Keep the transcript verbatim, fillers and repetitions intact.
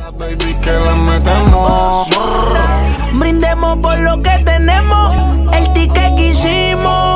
Baby, que la metemos. Brindemos por lo que tenemos, el ticket que hicimos.